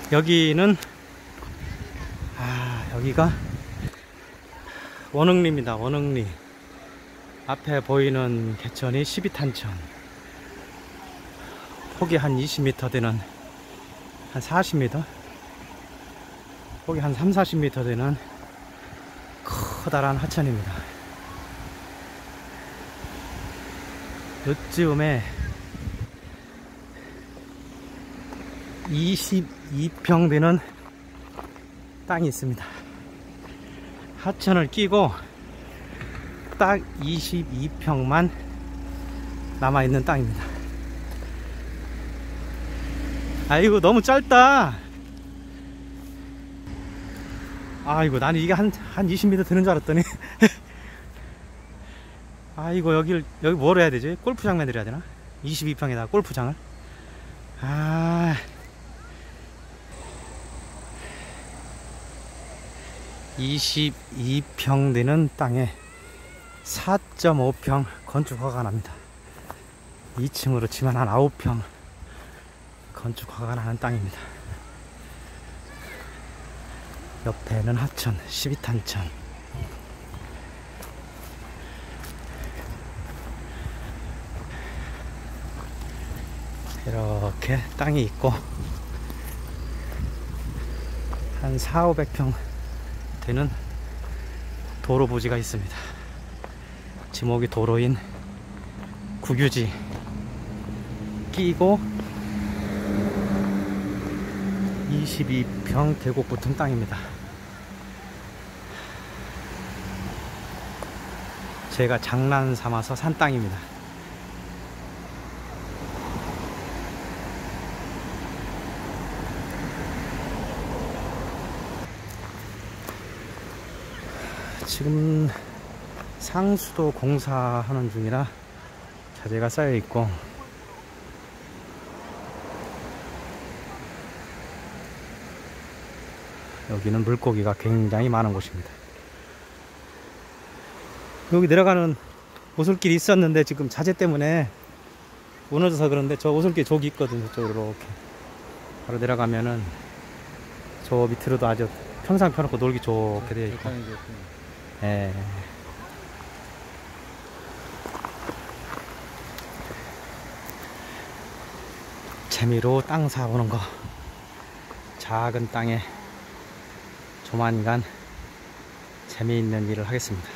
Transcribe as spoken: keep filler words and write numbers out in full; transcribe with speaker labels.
Speaker 1: 여기는 아 여기가 원흥리입니다. 원흥리. 앞에 보이는 개천이 십이 탄천. 폭이 한 이십 미터 되는, 한 사십 미터, 폭이 한 삼, 사십 미터 되는 커다란 하천입니다. 요쯤에 이십이 평 되는 땅이 있습니다. 하천을 끼고 딱 이십이 평만 남아있는 땅입니다. 아이고 너무 짧다. 아이고 나는 이게 한, 한 이십 미터 되는 줄 알았더니 아이고 여기를 여기 뭘 해야 되지? 골프장 만들어야 되나? 이십이 평에다가 골프장을. 아 이십이 평 되는 땅에 사 점 오 평 건축 허가가 납니다. 이 층으로 치면 한 아홉 평 건축 허가가 나는 땅입니다. 옆에는 하천, 십이 탄천. 이렇게 땅이 있고 한 사오백 평 되는 도로 부지가 있습니다. 지목이 도로인 국유지 끼고 이십이 평 계곡 붙은 땅입니다. 제가 장난 삼아서 산 땅입니다. 지금 상수도 공사하는 중이라 자재가 쌓여 있고, 여기는 물고기가 굉장히 많은 곳입니다. 여기 내려가는 오솔길이 있었는데 지금 자재 때문에 무너져서 그런데, 저 오솔길 저기 있거든요. 저쪽으로 이렇게 바로 내려가면은 저 밑으로도 아주 평상 펴놓고 놀기 좋게 되어 있고. 예. 재미로 땅 사보는 거, 작은 땅에 조만간 재미있는 일을 하겠습니다.